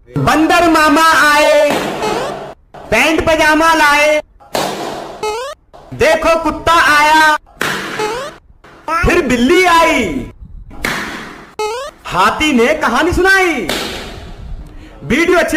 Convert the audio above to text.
बंदर मामा आए, पैंट पजामा लाए, देखो कुत्ता आया, फिर बिल्ली आई, हाथी ने कहानी सुनाई। वीडियो अच्छी